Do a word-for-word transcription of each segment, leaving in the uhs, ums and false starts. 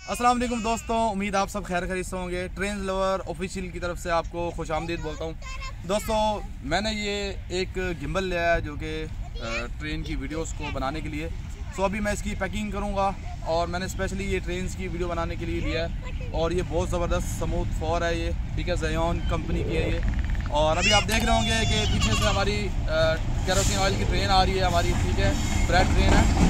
अस्सलाम वालेकुम दोस्तों, उम्मीद आप सब खैर खरीद से होंगे। ट्रेन लवर ऑफिशियल की तरफ से आपको खुश आमदीद बोलता हूँ। दोस्तों, मैंने ये एक गिम्बल लिया है जो कि ट्रेन की वीडियोस को बनाने के लिए। सो अभी मैं इसकी पैकिंग करूँगा और मैंने स्पेशली ये ट्रेन की वीडियो बनाने के लिए लिया है और ये बहुत ज़बरदस्त स्मूथ फोर है ये, ठीक है, ज़योन कंपनी की है ये। और अभी आप देख रहे होंगे कि पीछे से हमारी केरोसिन ऑयल की ट्रेन आ रही है हमारी, ठीक है, फ्रेट ट्रेन है।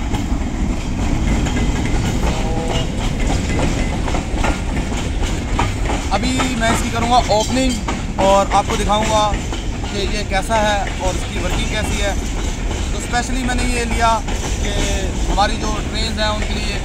अभी मैं इसकी करूँगा ओपनिंग और आपको दिखाऊंगा कि ये कैसा है और इसकी वर्किंग कैसी है। तो स्पेशली मैंने ये लिया कि हमारी जो ट्रेन हैं उनके लिए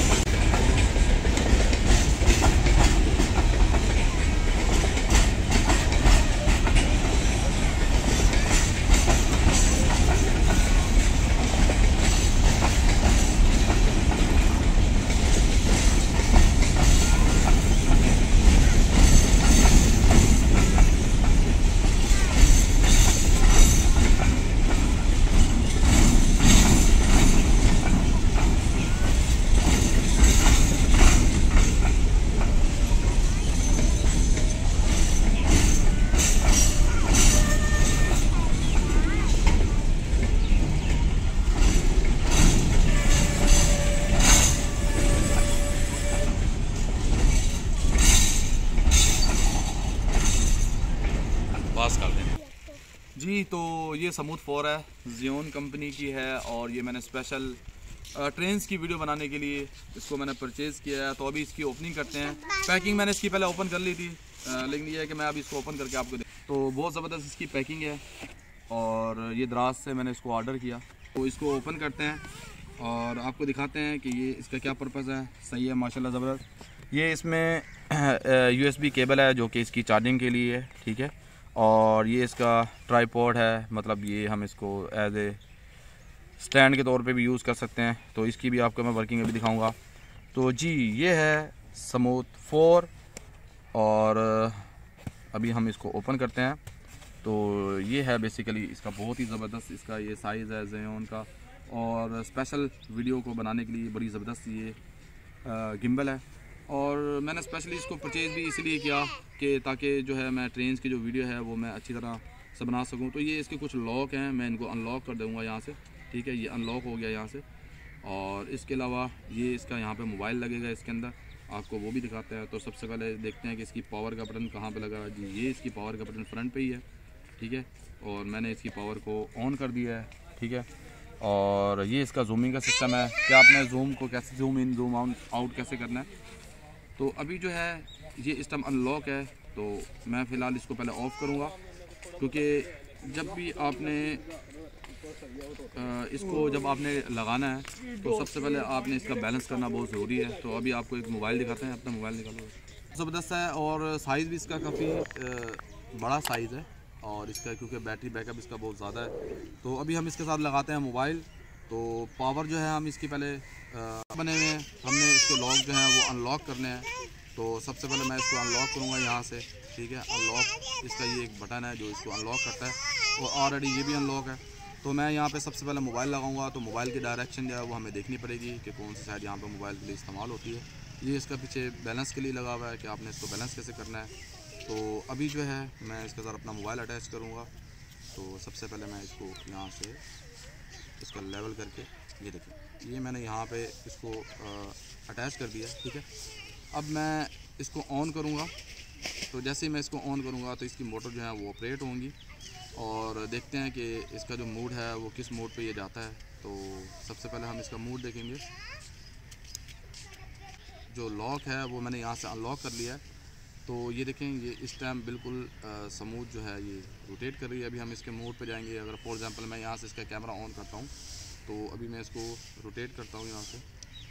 कर दें जी। तो ये स्मूथ फोर है, ज़योन कंपनी की है और ये मैंने स्पेशल ट्रेन्स की वीडियो बनाने के लिए इसको मैंने परचेज़ किया है। तो अभी इसकी ओपनिंग करते हैं। पैकिंग मैंने इसकी पहले ओपन कर ली थी, लेकिन ये है कि मैं अभी इसको ओपन करके आपको दे। तो बहुत ज़बरदस्त इसकी पैकिंग है और ये दराज से मैंने इसको ऑर्डर किया। तो इसको ओपन करते हैं और आपको दिखाते हैं कि ये इसका क्या पर्पज़ है। सही है, माशाल्लाह ज़बरदस्त। ये इसमें यू एस बी केबल है जो कि इसकी चार्जिंग के लिए है, ठीक है। और ये इसका ट्राईपॉड है, मतलब ये हम इसको एज ए स्टैंड के तौर पे भी यूज़ कर सकते हैं। तो इसकी भी आपको मैं वर्किंग अभी दिखाऊंगा। तो जी, ये है स्मूथ फोर और अभी हम इसको ओपन करते हैं। तो ये है बेसिकली इसका बहुत ही ज़बरदस्त इसका ये साइज़ है ज़योन का और स्पेशल वीडियो को बनाने के लिए बड़ी ज़बरदस्त ये गिम्बल है। और मैंने स्पेशली इसको परचेज़ भी इसलिए किया कि ताकि जो है मैं ट्रेन की जो वीडियो है वो मैं अच्छी तरह से बना सकूं। तो ये इसके कुछ लॉक हैं, मैं इनको अनलॉक कर दूंगा यहाँ से, ठीक है। ये अनलॉक हो गया यहाँ से। और इसके अलावा ये इसका यहाँ पे मोबाइल लगेगा इसके अंदर, आपको वो भी दिखाते हैं। तो सबसे पहले देखते हैं कि इसकी पावर का बटन कहाँ पर लगा है। जी, ये इसकी पावर का बटन फ्रंट पर ही है, ठीक है। और मैंने इसकी पावर को ऑन कर दिया है, ठीक है। और ये इसका जूमिंग का सिस्टम है कि आपने जूम को कैसे जूम इन जूम आउट कैसे करना है। तो अभी जो है ये इस टाइम अनलॉक है, तो मैं फ़िलहाल इसको पहले ऑफ़ करूँगा क्योंकि जब भी आपने इसको जब आपने लगाना है तो सबसे पहले आपने इसका बैलेंस करना बहुत ज़रूरी है। तो अभी आपको एक मोबाइल दिखाते हैं, अपना मोबाइल निकालो। ज़बरदस्त है और साइज़ भी इसका काफ़ी बड़ा साइज़ है और इसका क्योंकि बैटरी बैकअप इसका बहुत ज़्यादा है। तो अभी हम इसके साथ लगाते हैं मोबाइल। तो पावर जो है हम इसकी पहले बने हुए हैं, हमने इसके लॉक जो हैं वो अनलॉक करने हैं। तो सबसे पहले मैं इसको अनलॉक करूँगा यहाँ से, ठीक है। अनलॉक इसका ये एक बटन है जो इसको अनलॉक करता है और ऑलरेडी ये भी अनलॉक है। तो मैं यहाँ पे सबसे पहले मोबाइल लगाऊंगा। तो मोबाइल की डायरेक्शन जो है वो हमें देखनी पड़ेगी कि कौन सी साइड यहाँ पे मोबाइल के लिए इस्तेमाल होती है। ये इसका पीछे बैलेंस के लिए लगा हुआ है कि आपने इसको बैलेंस कैसे करना है। तो अभी जो है मैं इसके साथ अपना मोबाइल अटैच करूँगा। तो सबसे पहले मैं इसको यहाँ से इसका लेवल करके, ये देखिए, ये मैंने यहाँ पे इसको अटैच कर दिया, ठीक है। अब मैं इसको ऑन करूँगा। तो जैसे ही मैं इसको ऑन करूँगा तो इसकी मोटर जो है वो ऑपरेट होंगी और देखते हैं कि इसका जो मूड है वो किस मोड पे ये जाता है। तो सबसे पहले हम इसका मूड देखेंगे। जो लॉक है वो मैंने यहाँ से अनलॉक कर लिया है। तो ये देखें, ये इस टाइम बिल्कुल स्मूथ जो है ये रोटेट कर रही है। अभी हम इसके मोड पे जाएंगे। अगर फॉर एग्जांपल मैं यहाँ से इसका कैमरा ऑन करता हूँ तो अभी मैं इसको रोटेट करता हूँ यहाँ से,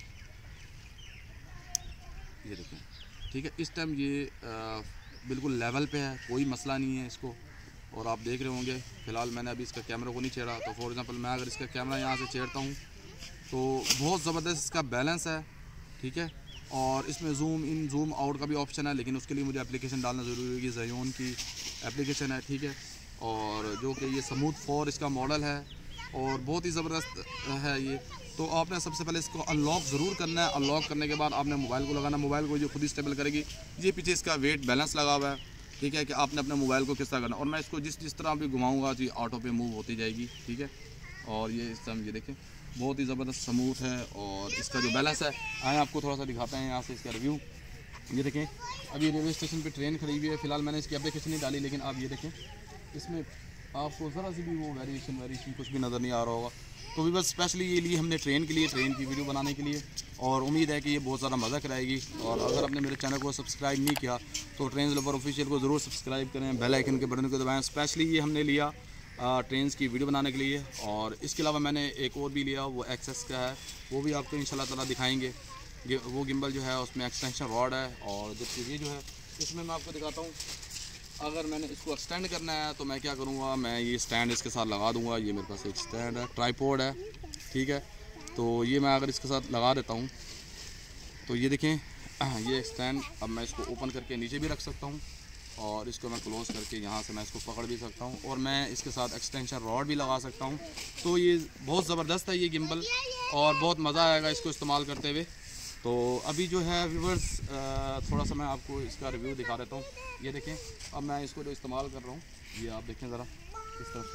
ये देखें, ठीक है। इस टाइम ये आ, बिल्कुल लेवल पे है, कोई मसला नहीं है इसको। और आप देख रहे होंगे फ़िलहाल मैंने अभी इसका कैमरा को नहीं छेड़ा। तो फॉर एग्जांपल मैं अगर इसका कैमरा यहाँ से छेड़ता हूँ तो बहुत ज़बरदस्त इसका बैलेंस है, ठीक है। और इसमें जूम इन जूम आउट का भी ऑप्शन है, लेकिन उसके लिए मुझे एप्लीकेशन डालना ज़रूरी है कि ज़योन की एप्लीकेशन है, ठीक है। और जो कि ये स्मूथ फोर इसका मॉडल है और बहुत ही ज़बरदस्त है ये। तो आपने सबसे पहले इसको अनलॉक ज़रूर करना है। अनलॉक करने के बाद आपने मोबाइल को लगाना, मोबाइल को जो खुद ही स्टेबल करेगी। ये पीछे इसका वेट बैलेंस लगा हुआ है, ठीक है, कि आपने अपने मोबाइल को किस तरह करना। और मैं इसको जिस जिस तरह भी घुमाऊँगा जी ऑटो पे मूव होती जाएगी, ठीक है। और ये इस तरह ये देखें बहुत ही ज़बरदस्त स्मूथ है। और इसका जो बैलेंस है, आए आपको थोड़ा सा दिखाते हैं यहाँ से इसका रिव्यू। ये देखें अभी रेलवे स्टेशन पे ट्रेन खड़ी हुई है, फ़िलहाल मैंने इसकी एप्लीकेशन नहीं डाली, लेकिन आप ये देखें इसमें आपको ज़रा सी भी वो वेरिएशन वेरिएशन कुछ भी नज़र नहीं आ रहा होगा। तो भी बस स्पेशली ये लिए हमने ट्रेन के लिए, ट्रेन की वीडियो बनाने के लिए, और उम्मीद है कि ये बहुत ज़्यादा मज़ा कराएगी। और अगर आपने मेरे चैनल को सब्सक्राइब नहीं किया तो ट्रेन लवर ऑफिशियल को ज़रूर सब्सक्राइब करें, बेल आइकन के बटन को दबाएं। स्पेशली ये हमने लिया ट्रेन की वीडियो बनाने के लिए। और इसके अलावा मैंने एक और भी लिया, वो एक्सेस का है, वो भी आपको इंशाल्लाह ताला दिखाएंगे। वो गिम्बल जो है उसमें एक्सटेंशन रॉड है। और जबकि ये जो है इसमें मैं आपको दिखाता हूँ, अगर मैंने इसको एक्सटेंड करना है तो मैं क्या करूँगा, मैं ये स्टैंड इसके साथ लगा दूँगा। ये मेरे पास एक स्टैंड है, ट्राइपॉड है, ठीक है। तो ये मैं अगर इसके साथ लगा देता हूँ तो ये देखें ये स्टैंड, अब मैं इसको ओपन करके नीचे भी रख सकता हूँ और इसको मैं क्लोज़ करके यहाँ से मैं इसको पकड़ भी सकता हूँ, और मैं इसके साथ एक्सटेंशन रॉड भी लगा सकता हूँ। तो ये बहुत ज़बरदस्त है ये गिम्बल, और बहुत मज़ा आएगा इसको इस्तेमाल करते हुए। तो अभी जो है व्यूवर्स थोड़ा सा मैं आपको इसका रिव्यू दिखा देता हूँ। ये देखें अब मैं इसको जो इस्तेमाल कर रहा हूँ, ये आप देखें ज़रा इस तरफ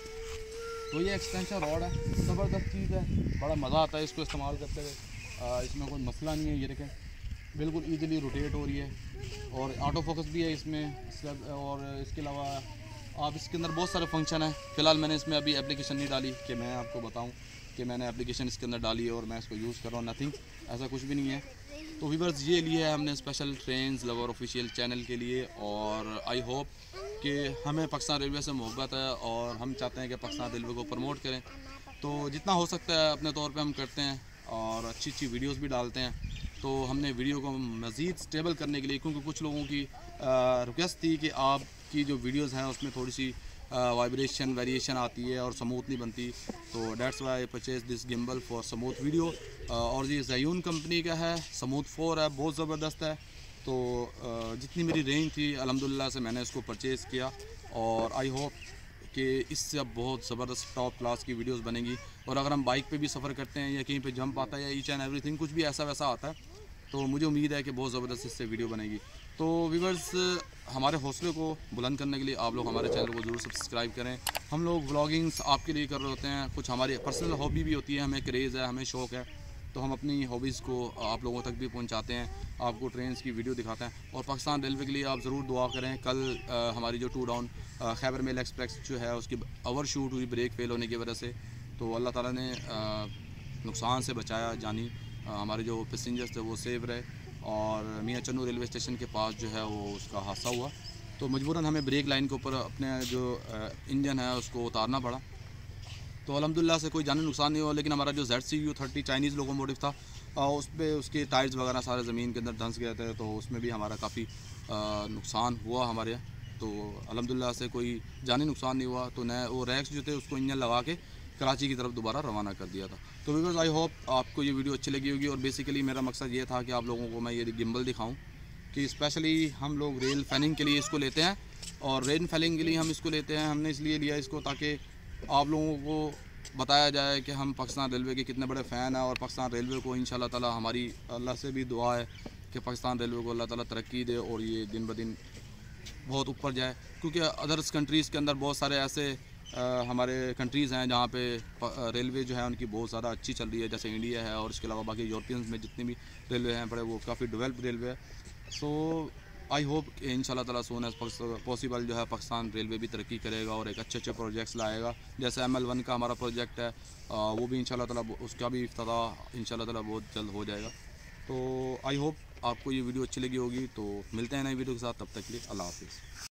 से। तो ये एक्सटेंशन रॉड है, ज़बरदस्त चीज़ है, बड़ा मज़ा आता है इसको इस्तेमाल करते हुए। इसमें कोई मसला नहीं है। ये देखें बिल्कुल ईजिली रोटेट हो रही है, और ऑटो फोकस भी है इसमें। और इसके अलावा आप इसके अंदर बहुत सारे फंक्शन हैं। फ़िलहाल मैंने इसमें अभी एप्लीकेशन नहीं डाली कि मैं आपको बताऊं कि मैंने एप्लीकेशन इसके अंदर डाली है और मैं इसको यूज़ कर रहा हूँ, नथिंग, ऐसा कुछ भी नहीं है। तो व्यूअर्स ये लिए है हमने special trains lover official channel के लिए। और आई होप कि हमें पाकिस्तान रेलवे से मोहब्बत है और हम चाहते हैं कि पाकिस्तान रेलवे को प्रमोट करें। तो जितना हो सकता है अपने तौर पे हम करते हैं, और अच्छी अच्छी वीडियोस भी डालते हैं। तो हमने वीडियो को मज़ीद स्टेबल करने के लिए, क्योंकि कुछ लोगों की रिक्वेस्ट थी कि आपकी जो वीडियोस हैं उसमें थोड़ी सी वाइब्रेशन वेरिएशन आती है और स्मूथ नहीं बनती, तो that's why I purchase this gimbal for smooth video. और ये ज़यून कंपनी का है, स्मूथ फोर है, बहुत ज़बरदस्त है। तो जितनी मेरी रेंज थी अल्हम्दुलिल्लाह से मैंने इसको परचेज़ किया, और आई होप कि इससे अब बहुत ज़बरदस्त टॉप क्लास की वीडियोस बनेंगी। और अगर हम बाइक पे भी सफ़र करते हैं या कहीं पे जंप आता है या ईच एंड एवरीथिंग कुछ भी ऐसा वैसा आता है, तो मुझे उम्मीद है कि बहुत ज़बरदस्त इससे वीडियो बनेगी। तो व्यूअर्स हमारे हौसले को बुलंद करने के लिए आप लोग हमारे चैनल को ज़रूर सब्सक्राइब करें। हम लोग व्लॉगिंग्स आपके लिए कर रहे होते हैं, कुछ हमारी पर्सनल हॉबी भी होती है, हमें क्रेज़ है, हमें शौक़ है, तो हम अपनी हॉबीज़ को आप लोगों तक भी पहुंचाते हैं, आपको ट्रेन की वीडियो दिखाते हैं। और पाकिस्तान रेलवे के लिए आप ज़रूर दुआ करें। कल आ, हमारी जो two down Khyber mail express जो है उसकी ओवर शूट हुई ब्रेक फेल होने की वजह से, तो अल्लाह ताला ने आ, नुकसान से बचाया, जानी आ, हमारे जो पैसेंजर्स थे वो सेव रहे। और मियाँ चन्नू रेलवे स्टेशन के पास जो है वो उसका हादसा हुआ, तो मजबूरन हमें ब्रेक लाइन के ऊपर अपने जो इंजन है उसको उतारना पड़ा। तो अल्हम्दुलिल्लाह से कोई जानी नुकसान नहीं हुआ, लेकिन हमारा जो Z C U thirty Chinese locomotive था उस पर उसके टायर्स वगैरह सारे ज़मीन के अंदर धंस गए थे, तो उसमें भी हमारा काफ़ी नुकसान हुआ हमारे। तो अल्हम्दुलिल्लाह से कोई जानी नुकसान नहीं हुआ। तो नए वो रैक्स जो थे उसको इंजन लगा के कराची की तरफ दोबारा रवाना कर दिया था। तो व्यूअर्स आई होप आपको ये वीडियो अच्छी लगी होगी। और बेसिकली मेरा मकसद ये था कि आप लोगों को मैं ये गिम्बल दिखाऊँ कि स्पेशली हम लोग रेल फैनिंग के लिए इसको लेते हैं, और रेन फैलिंग के लिए हम इसको लेते हैं। हमने इसलिए लिया इसको ताकि आप लोगों को बताया जाए कि हम पाकिस्तान रेलवे के कितने बड़े फ़ैन हैं, और पाकिस्तान रेलवे को इंशाल्लाह ताला हमारी अल्लाह से भी दुआ है कि पाकिस्तान रेलवे को अल्लाह ताला तरक्की दे और ये दिन ब दिन बहुत ऊपर जाए। क्योंकि अदर्स कंट्रीज़ के अंदर बहुत सारे ऐसे आ, हमारे कंट्रीज़ हैं जहाँ पे रेलवे जो है उनकी बहुत ज़्यादा अच्छी चल रही है, जैसे इंडिया है, और इसके अलावा बाकी यूरोपियंस में जितनी भी रेलवे हैं बड़े वो काफ़ी डेवलप रेलवे है। सो आई होप कि इंशाल्लाह ताला सून एज पॉसिबल जो है पाकिस्तान रेलवे भी तरक्की करेगा और एक अच्छे अच्छे प्रोजेक्ट्स लाएगा। जैसे एम एल वन का हमारा प्रोजेक्ट है, वो भी इंशाल्लाह ताला उसका भी इफ्तिताह इंशाल्लाह ताला बहुत जल्द हो जाएगा। तो आई होप आपको ये वीडियो अच्छी लगी होगी। तो मिलते हैं नई वीडियो के साथ, तब तक के लिए अल्लाह हाफिज़।